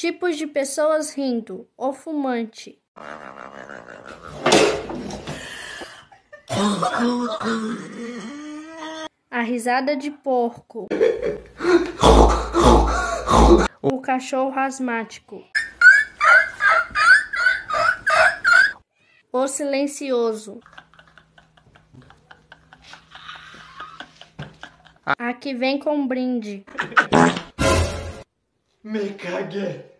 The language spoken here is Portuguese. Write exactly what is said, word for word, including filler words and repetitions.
Tipos de pessoas rindo: o fumante, a risada de porco, o cachorro asmático, o silencioso, a que vem com brinde. Me caguei.